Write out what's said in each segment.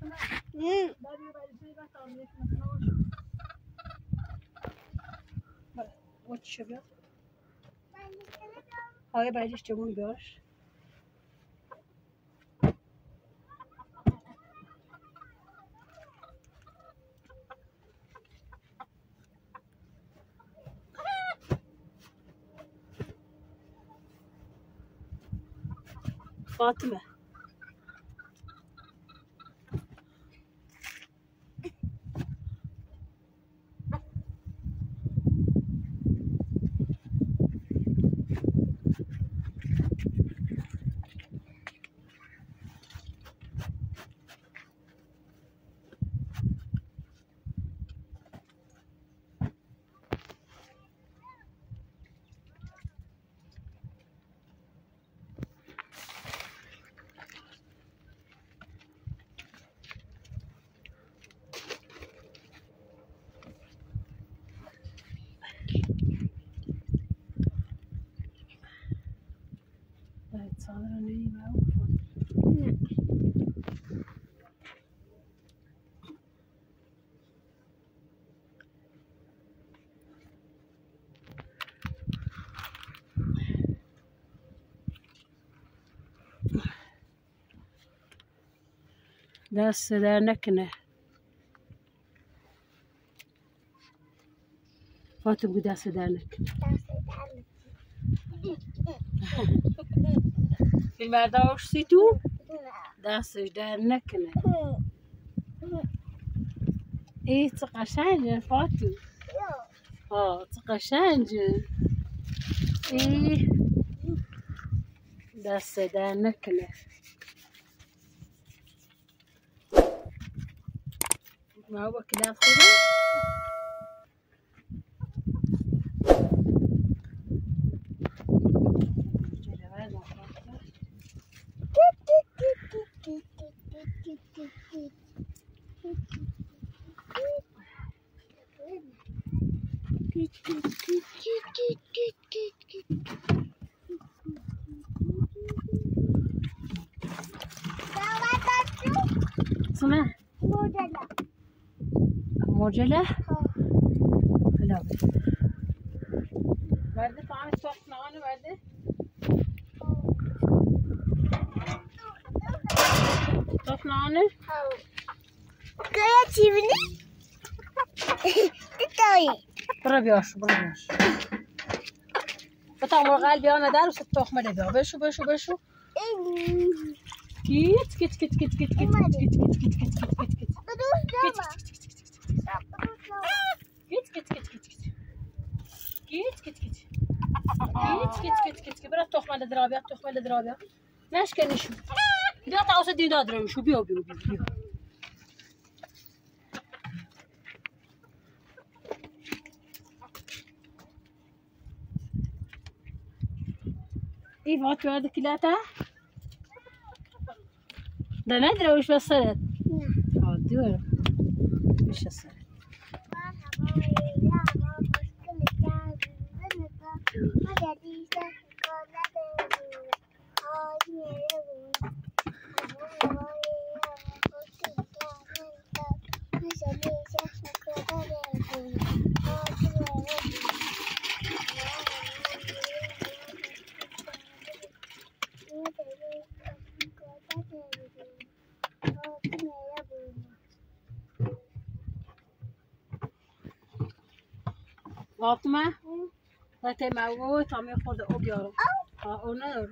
وات شباب هاي بعدش تمون بيرش فاطمة داس دا نكنه فاطمة داس دانك في المردة وش سيتو داس دا نكنه ايه تقشانج فاطمة تقشانج ايه داس دا نكنه ما هو كلاب خضر اسمه موجلة لا بعد طعم السوق معانا بعد طف معانا كيف تبني تطوي بربياش بطعم الغالبي انا دار وستوخ مدى بشو كيت كيت كيت كيت كيت كيت كيت كيت كيت كيت كيت برا توخ مال درابيا ماش كان شو دا تعوس دي دادرن شو بيو ايه فاتو هذا كلاته ده ندري وش وصلت دور وش وصلت فاطمة لا تموت عم ياخذ أبيض ونار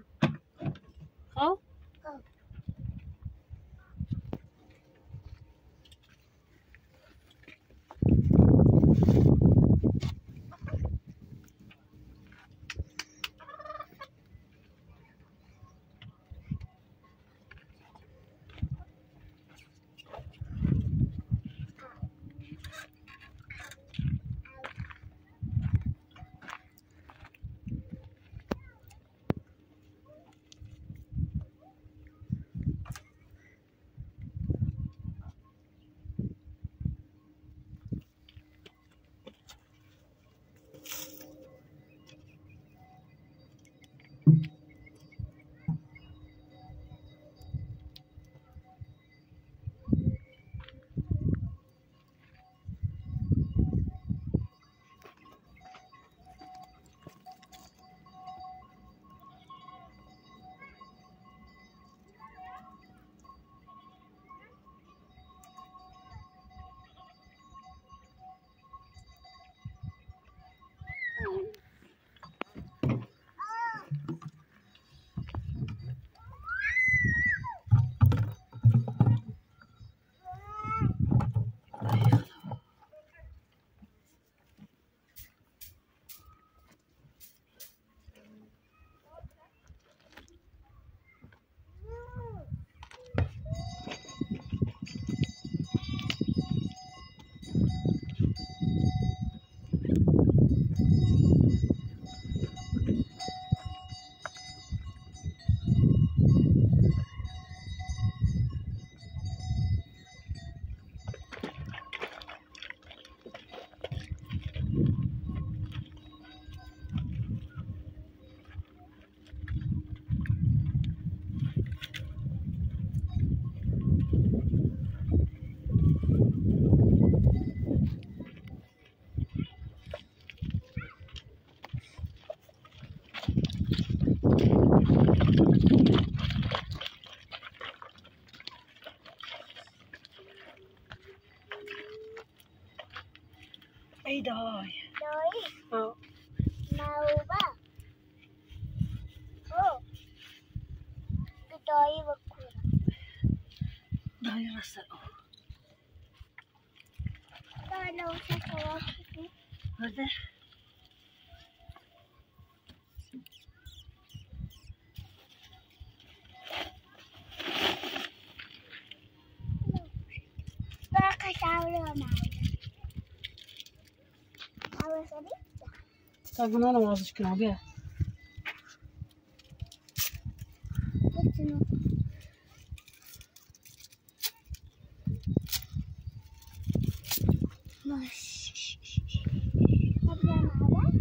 ای دای دایی نوبه او دایی بکن دای رسل دایی نوشه سواب کنی برده برقه شاوله و معوله معوله شدی؟ تا بنا نمازش کنم بیا بکنو ماش بیا معوله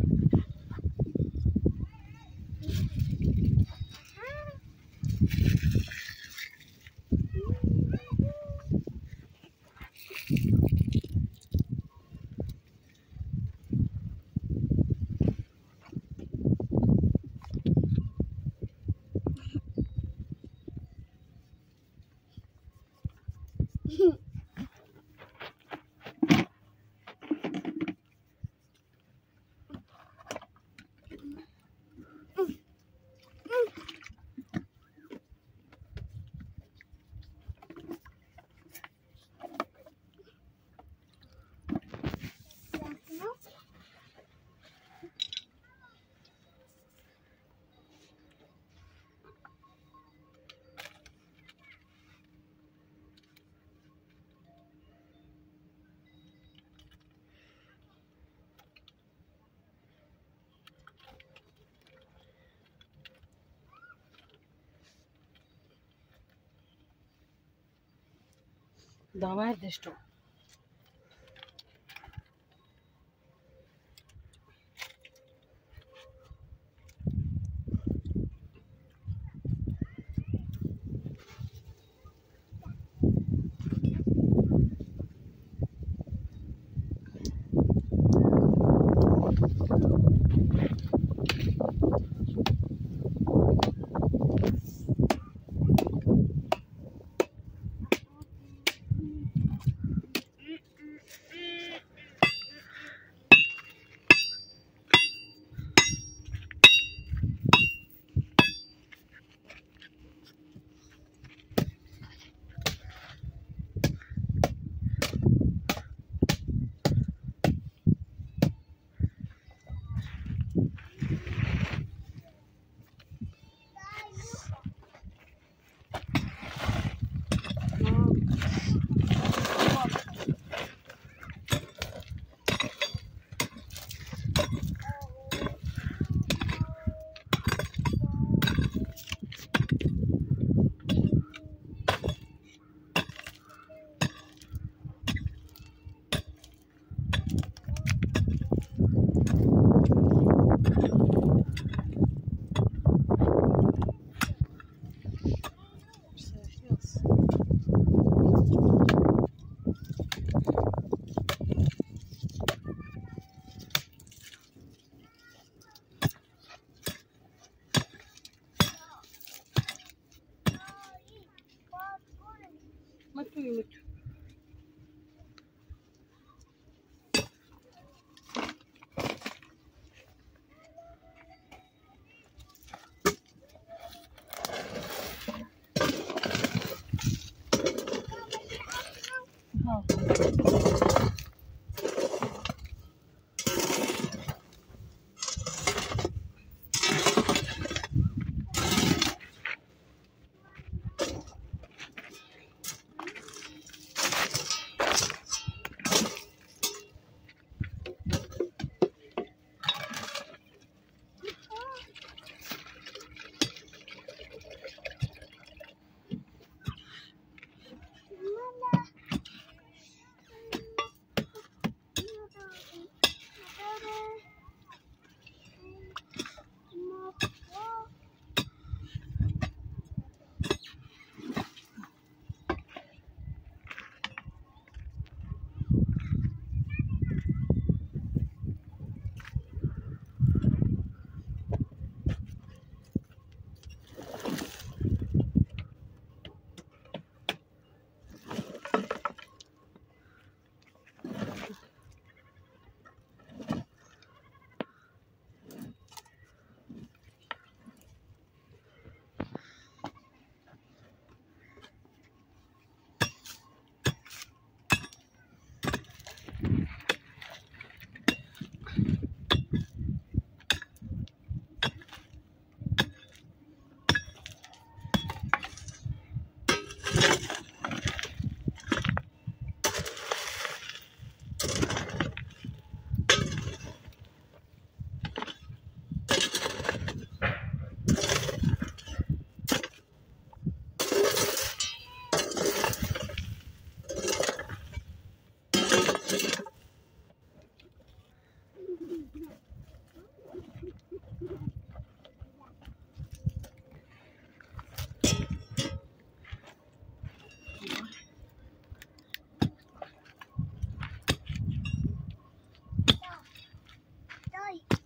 Давай де що? متو يمتو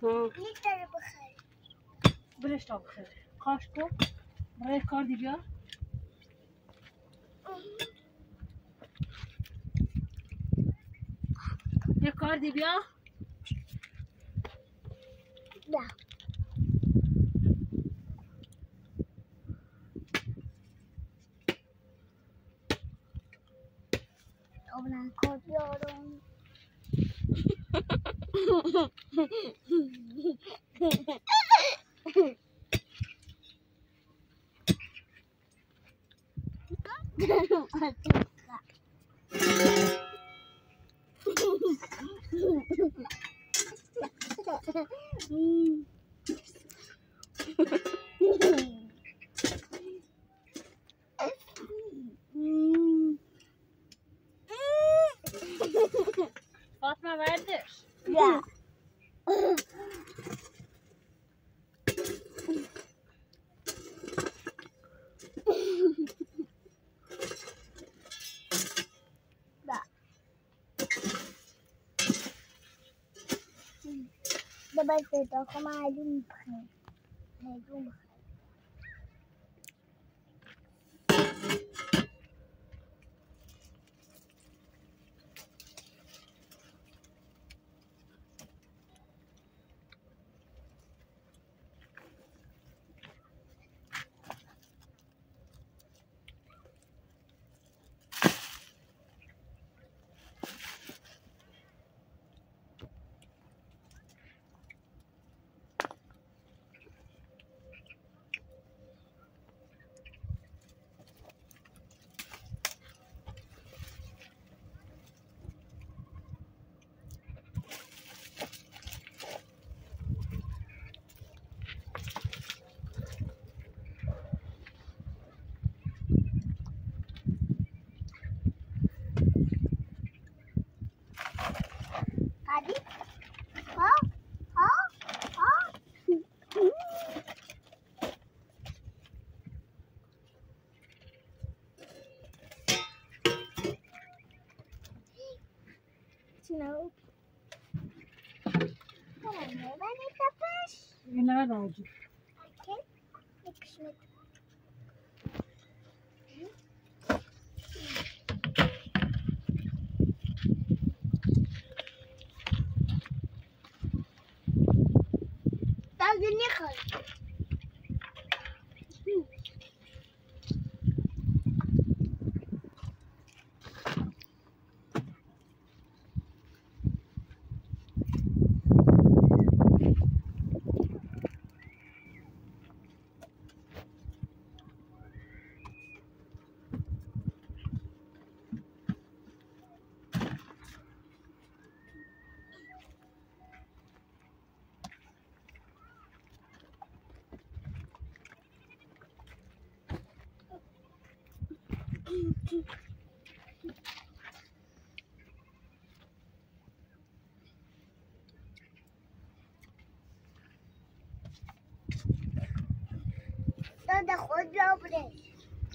لیتر بخیر برش تا بخیر خواهش کن برای کار دی بیا یه کار دی بیا نه اونم کار بیارم فاطمه وردش نه بس صدا که معلوم بخیر معلوم بخیر قدی ها ها ها شنو بني تفش نه راجی اوكي نكشمت لازم نخرج دادا خود را برش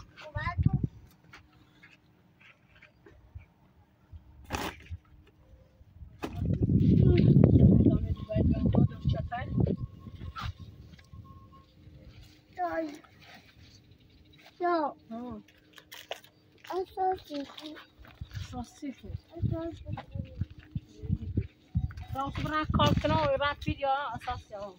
یا اساسی صاصیفه اساسی راست برای کار کنه و برای ویدیو اساسی ها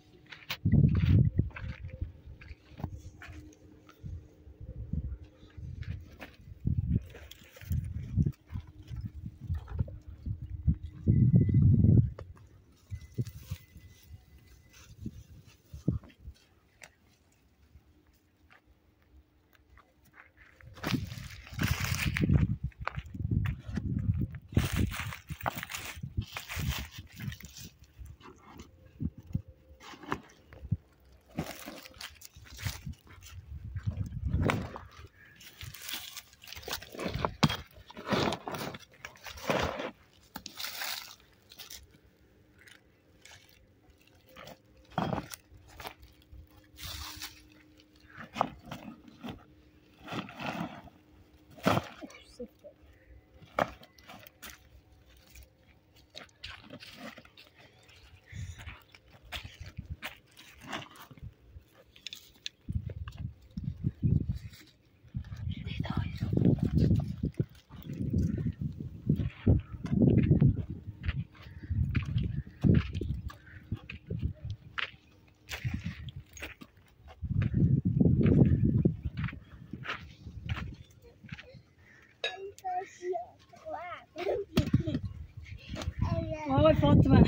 باي فاطمة.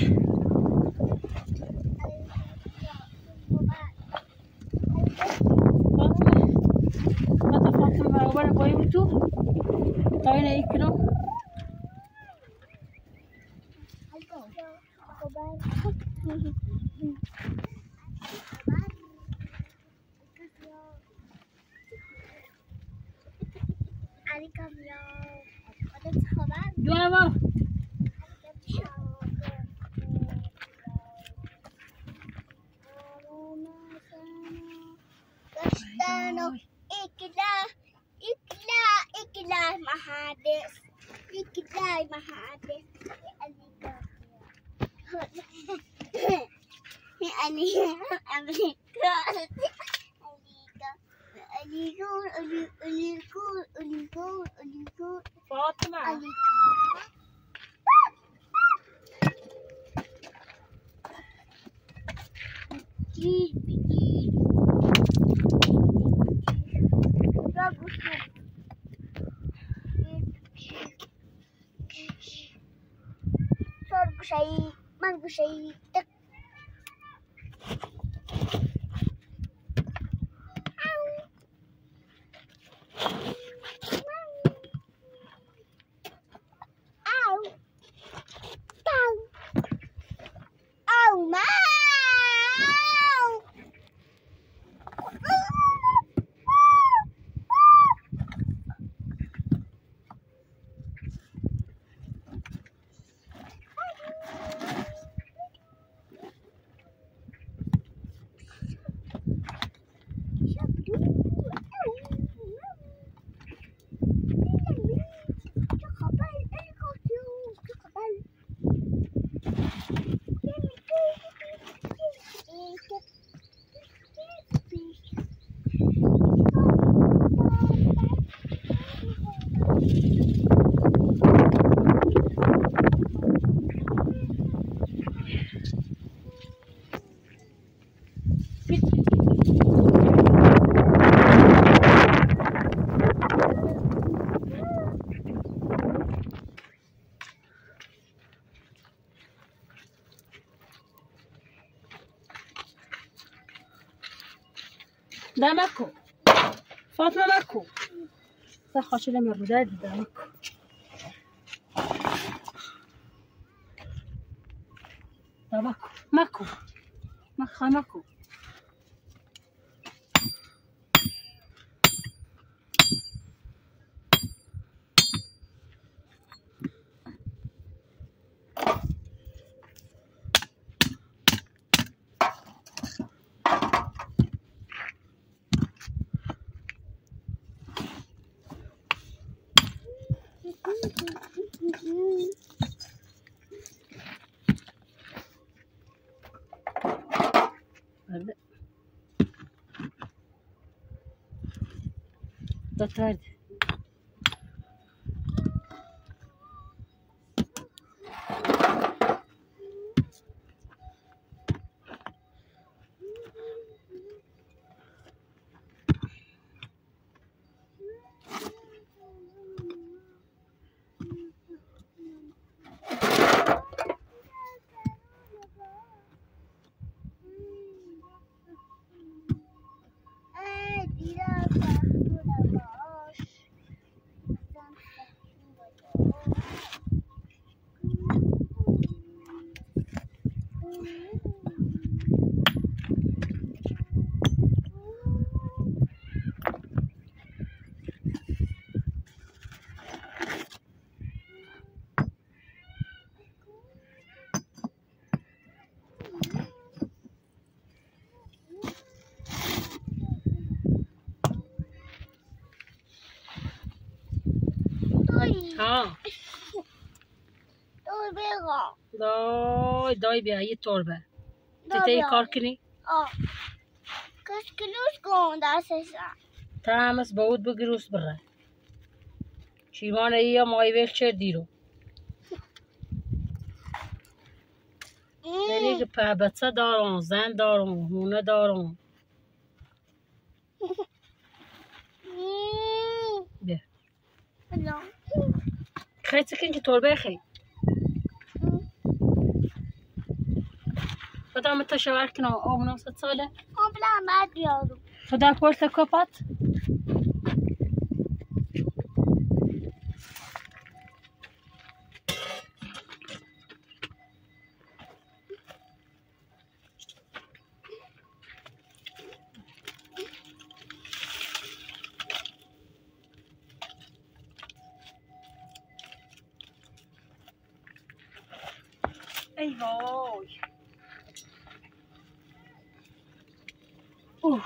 فاطمة وانا باي وتو طاينا يكنو جوابا إكلا محادث إكلا محادث فاطمة شيء ما شيء ده ماكو فاطمة ماكو صح شيلها من الرداد ده ماكو ده ماكو ماكو ماكو ماكو ده تارد ها دای بیا یه تربه تیتی کار کنی کشکلوش کن دستشم تمس بود بگیروس بره چیمان ایه مای ویل چه دیرو یعنی که په بچه دارم زن دارم هونه دارم بیا خیلی سکن که تربه خیلی خدا متشواركنا او منوسط صالة بلا ما ديالو خدا كورت لكوبات ای وای اوه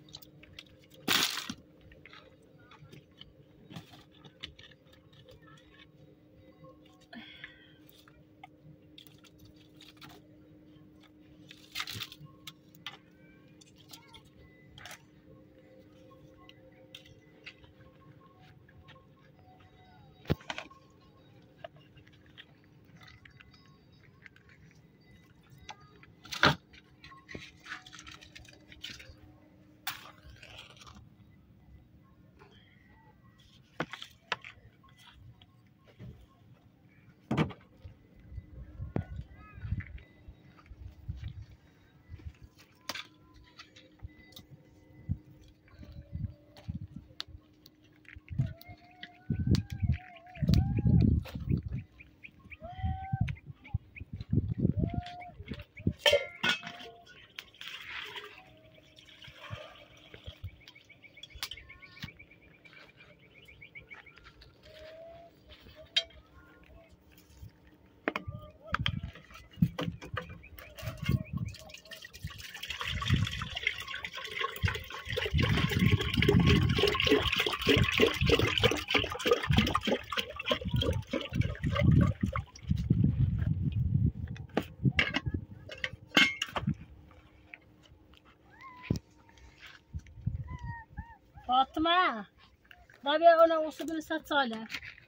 فاطمة رابع أنا وصل لسات صالة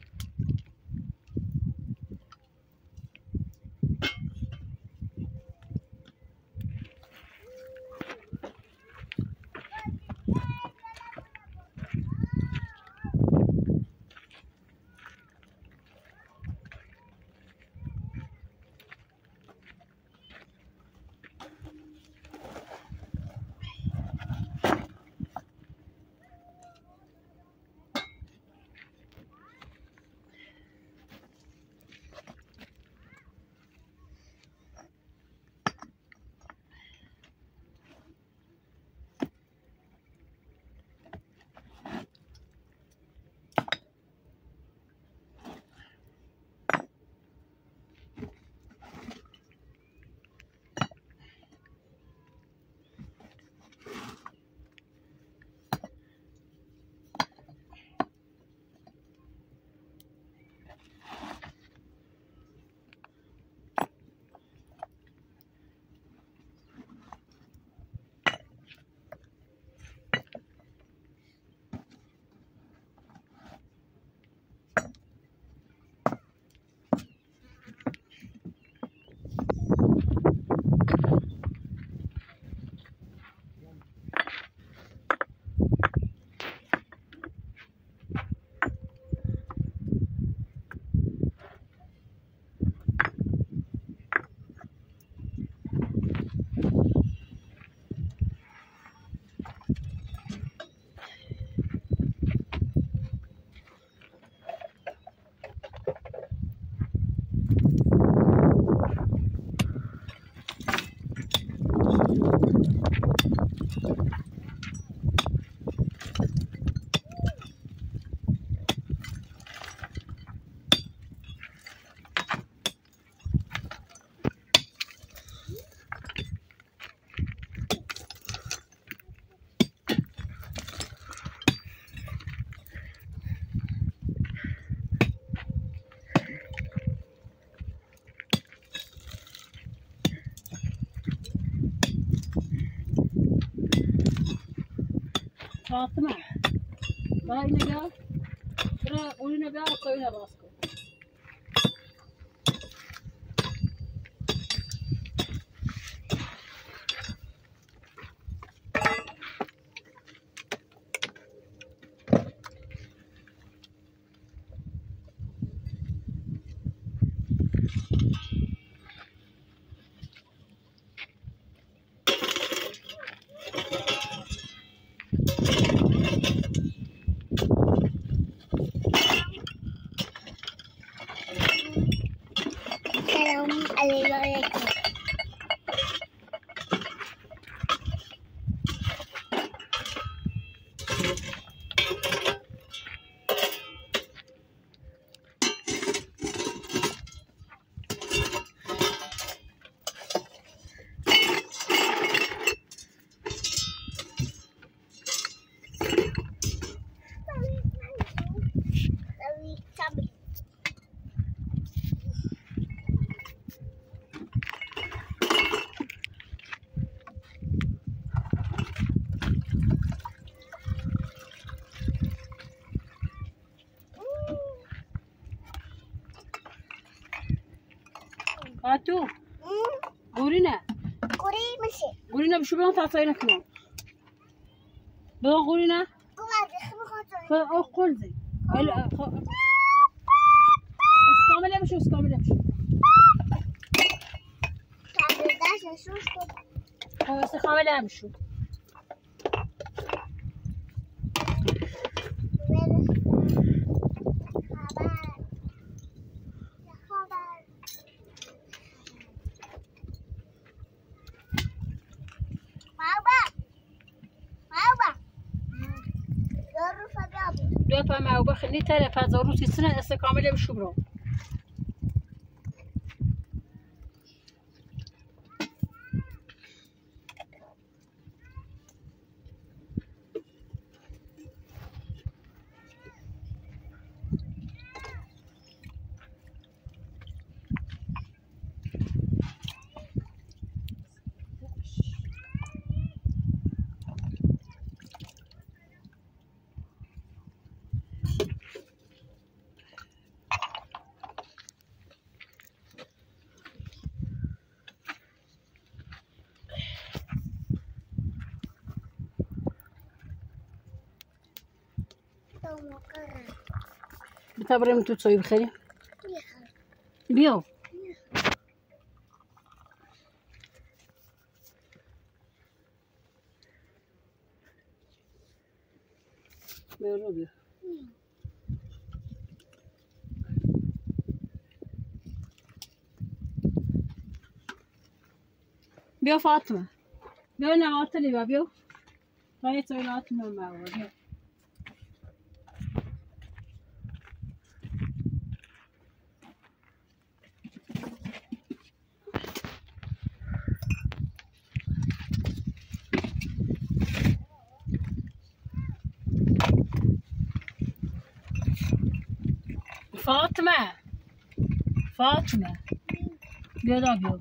فاطمة راي نجا ترى قولي نجا وقولي راسكم عليكم. هاتو قولينا قولينا بشو بلون تعطينا كمان بلون قولينا قول زي اسكامل بشو اسكامل بشو هو اسكامل بشو دو تا ما وبخلي ترى فازوروسي سنة استكامل بشو برو بتبري من تسوي بخير بيو بيو بيو فاطمة بيو نعوت لي بيو هاي تسوي نعوت من معه بيو فاطمة بيو دا بيو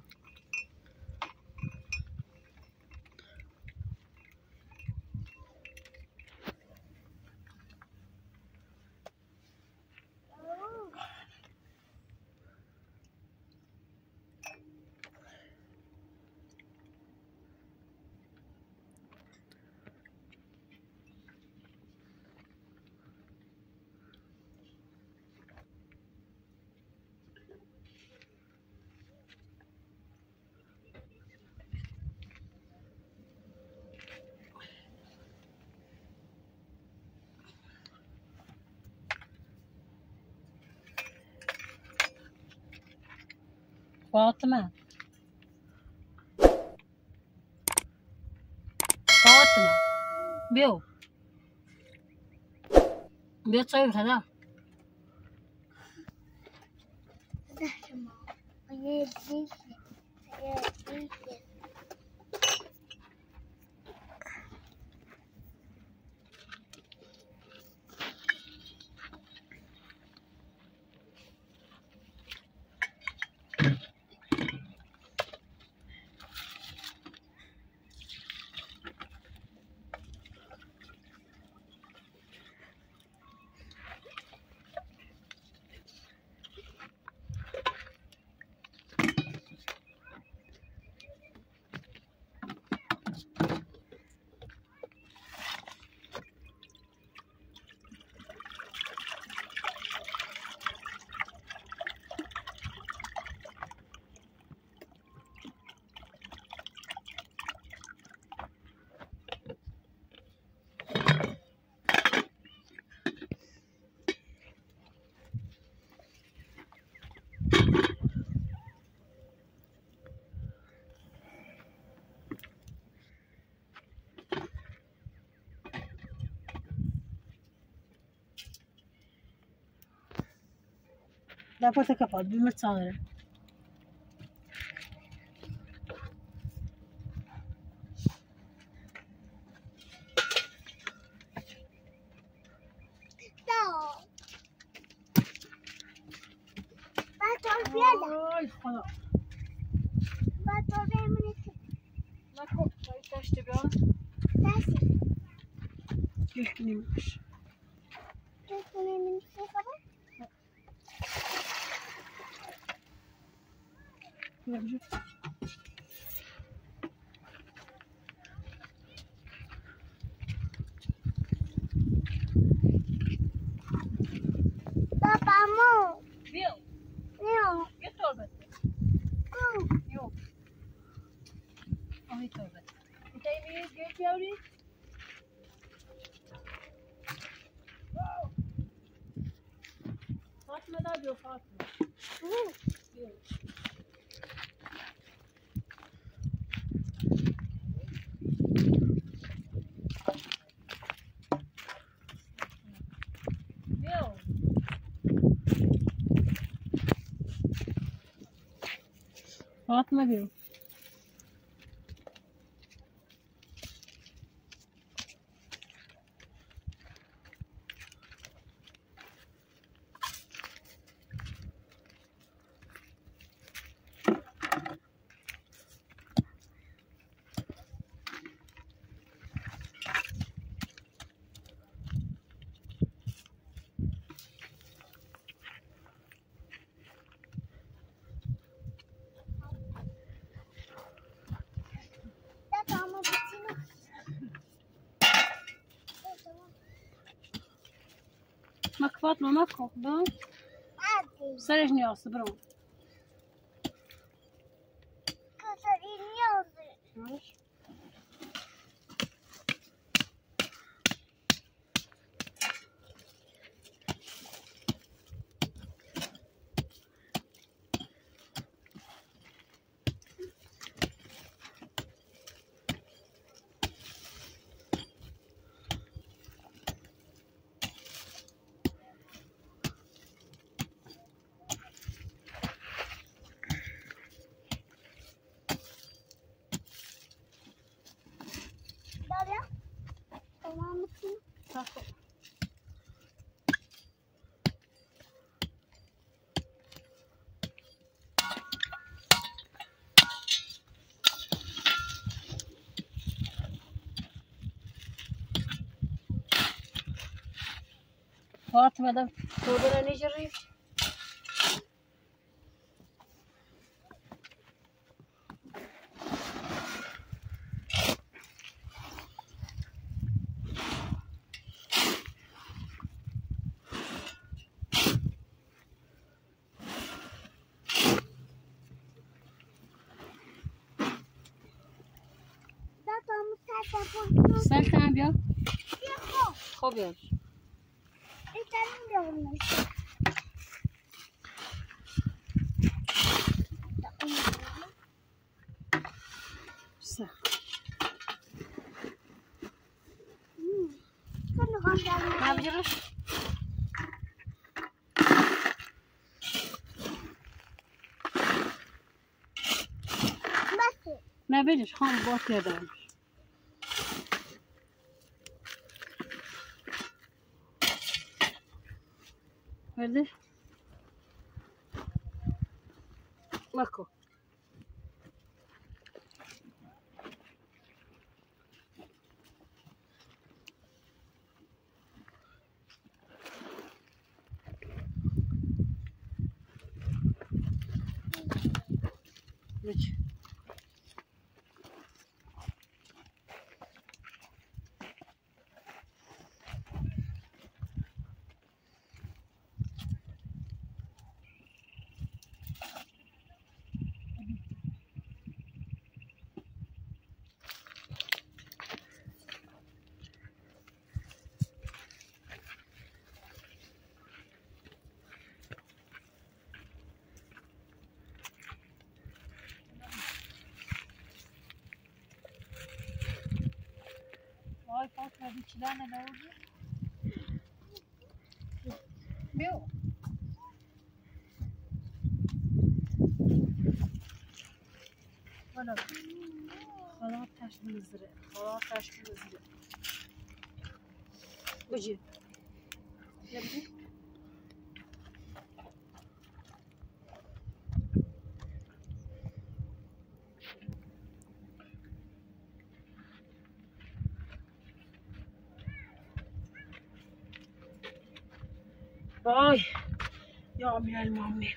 فاطمة بيو تسوي هذا دافوتا كفاد بمرت صغيرة آی خدا نکن باید داشته بیان یک نیمش ببینید بیا یه تربت یو آهی تربت اینتایی میرید گیت بیاوری فاطمه دا بیو فاطمه بیو بیو فاطمه بیو ماك فاطمة ماكو بون سرج نياس برون ماشي تاكو فاطمة ده تودنا نجري سالت هم بیا خوب بیار سه نه بجرش نه بجرش خان باید یادم برده ماكو ليش وای فاطمه بیچیدن نبودی بیو حالا خلاطش بنزرق خلاطش بنزرق بجي يبدي باي يا من المؤمنين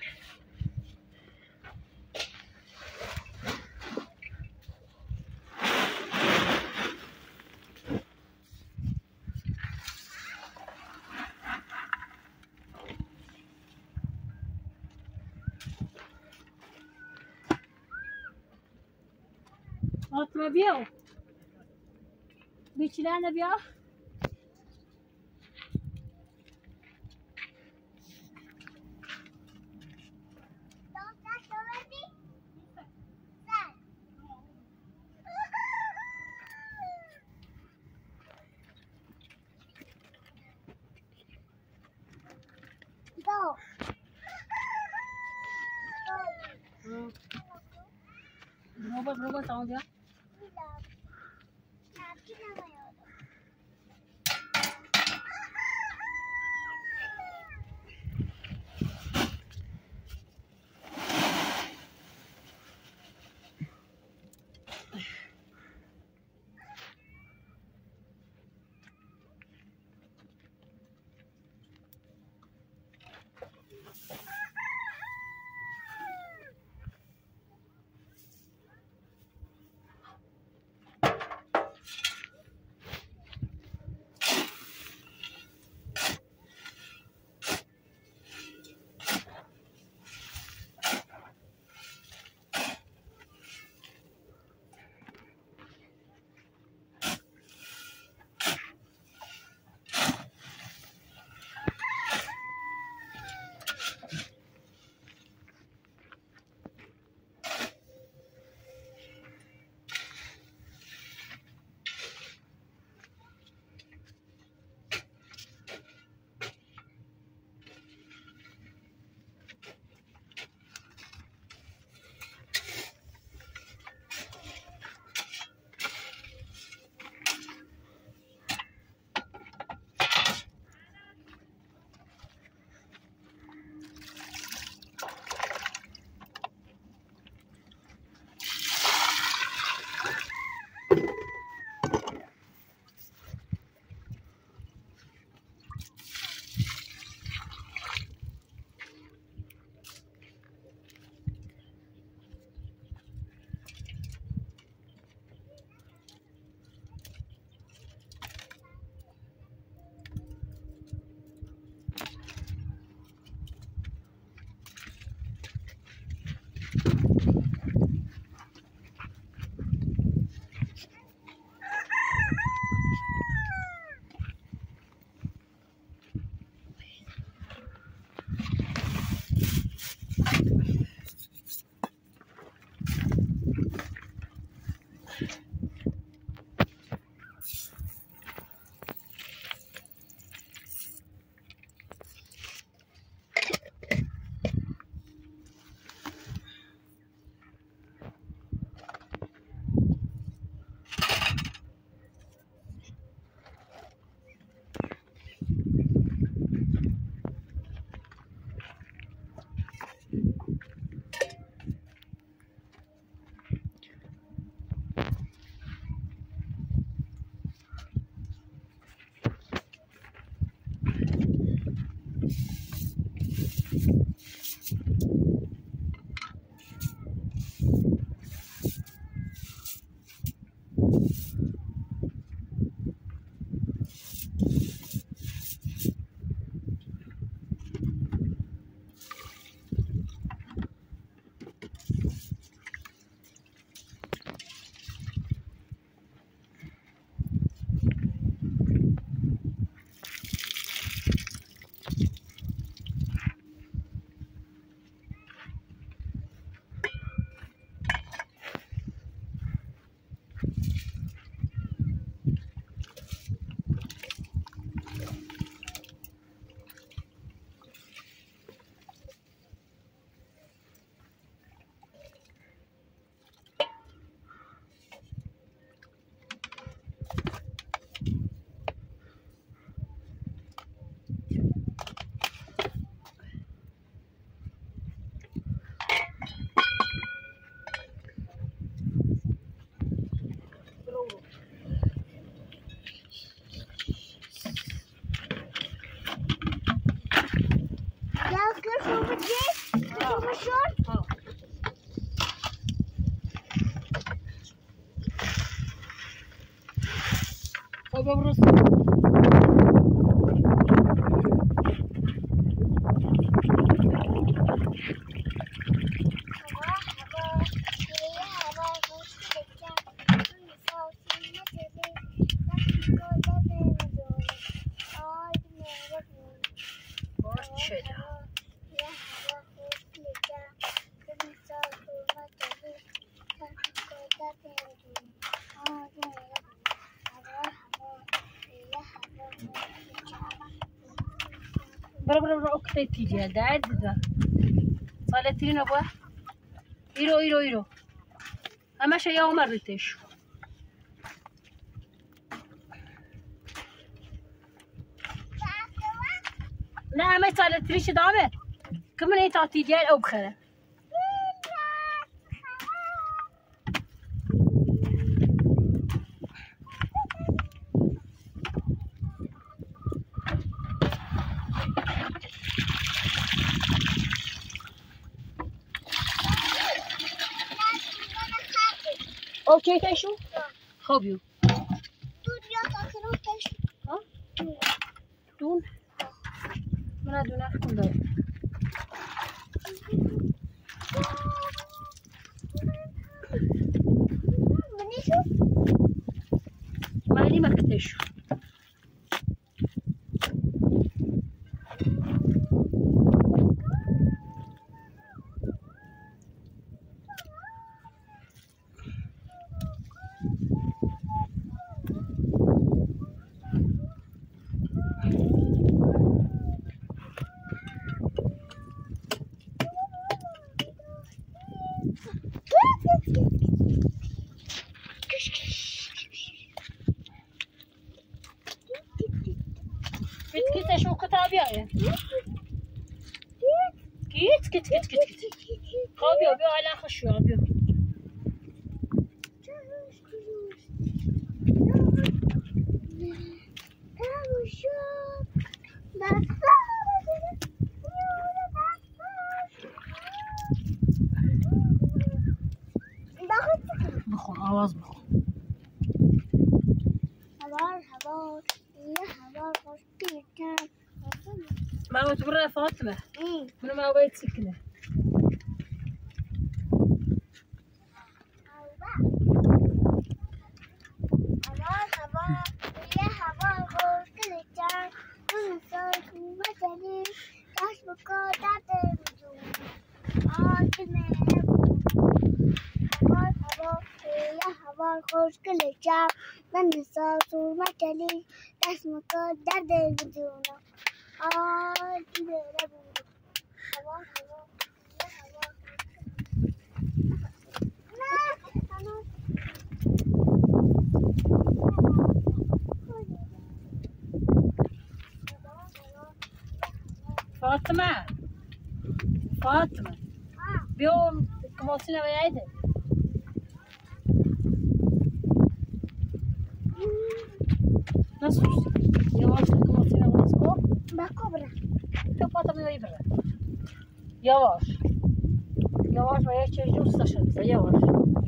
فاطمة بيو بيشلانة بيو berubah tahun dia. ببرز. برا أكتر تيجي هذا عددا صالتين أبوه إيرو أما شيء يوم مرتش لا ما صالتريش دامه كمان هي تعطي ديال أو بخير اوكي تشو خوبيو ها دون من دون اخكم داي مالي ما كتشو كيت شو كتاب يا كيت خوبيو بيو على خشوا بيو بخو آواز بخو ما تبرر فاطمة من ما بيت سكنة فاطمة بيوم كموسينا ويعيدها نصف يواش كموسينا ونسكو بكبرة فاطمة ويبرا يواش ويا تشجوع سشد يواش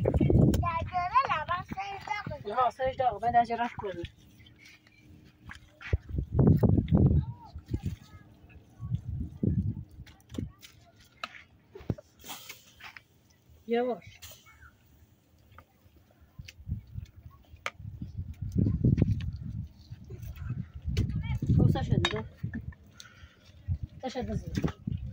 لا سيج داغ بنا جراح كله يواش هو سشد تشد زين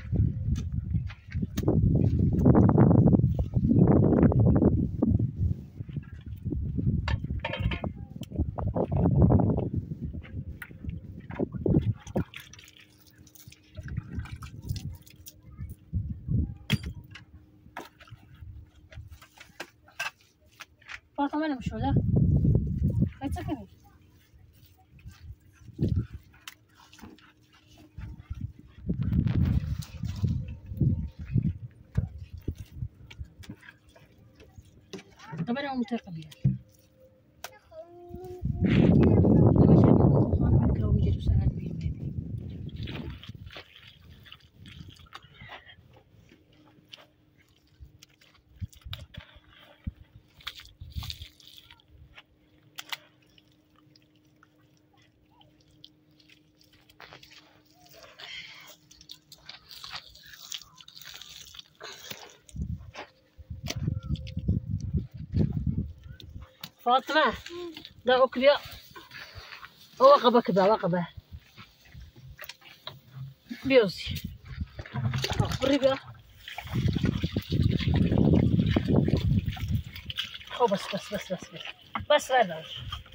فاطمة أنا مش ولا ما تسكني طب أنا منطقة بيها لما شايف أنا فكرة ويجي تساعد بيه بيبي فاطمة دا أكبيا وقبة كبا وقبة بيوزي أخبري بيا أو بس لا لا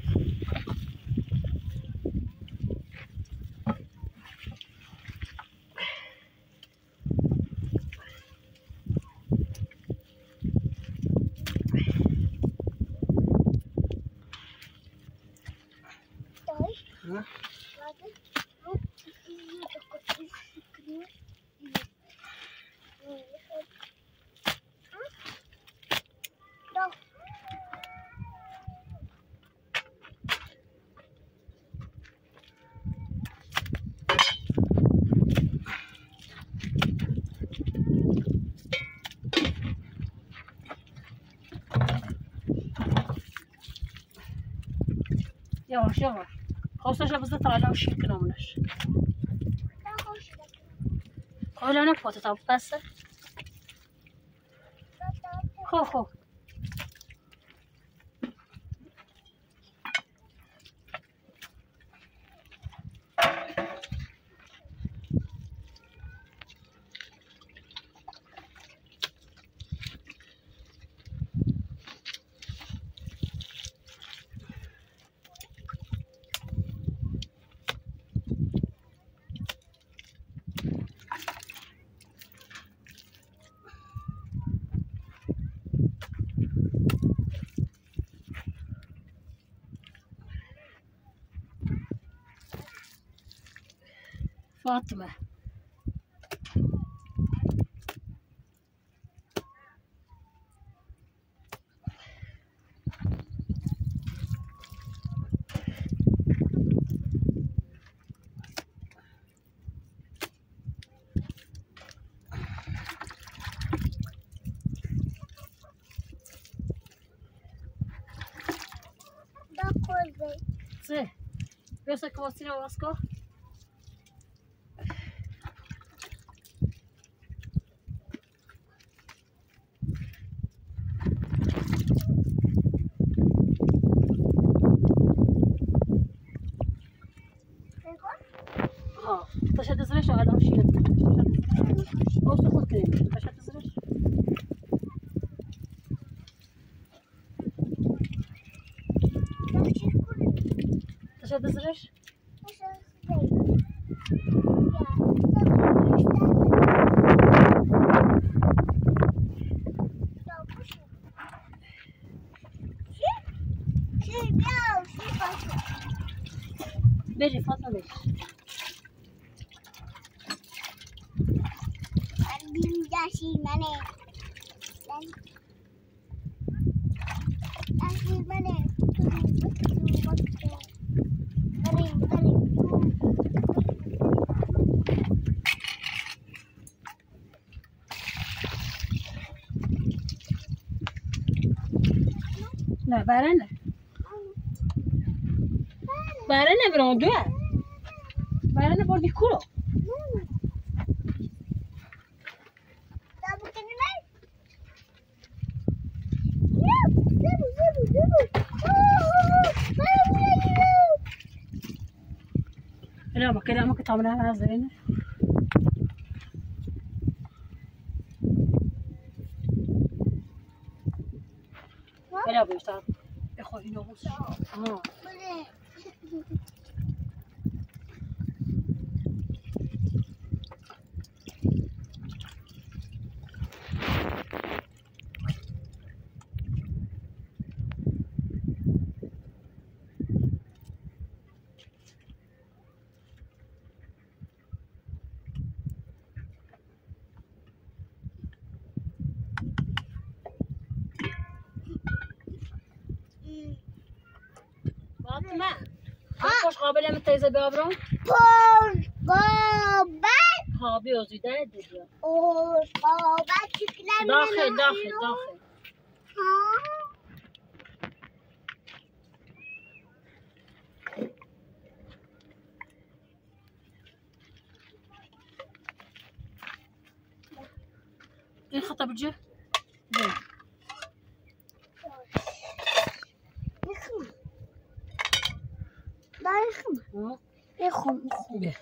يواش يواش خوصة جا بزدت على وش يمكنه منش قول أنا فوت طب بس خو فاطمة صح بس كواسينا واسكو باش تزرش على وشي او تاخذ كريم باش تزرش باش تزرش بيجي فاطمة بيجي لا بارنا برondua بارنا بردي كولو لا ما كلامك تعملها هذا لا بيشتغل يا اخوي هنا بص فاطمة خوش قابل متى إذا بيابرون خوش قابل ها بيوزي ده ديا خوش قابل شكلها داخل الخطة بتجي زين يخم به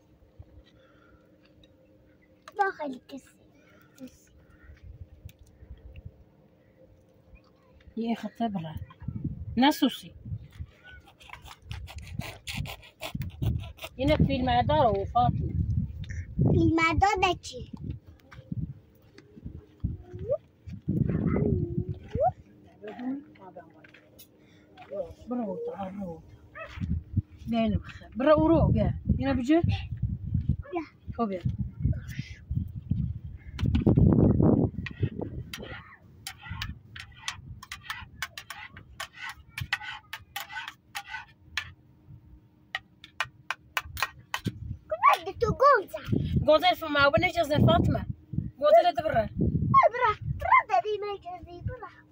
داخل الكسر يا أخي تبرع ناسوسي هناك في المعدارة وفاطمة في المعدودة برا تعالوا بين بخير برا وروح بيا هنا بجي هو بيا قوزة فما ونجز فاطمة قوزة برا برا برا دي ما يجزي برا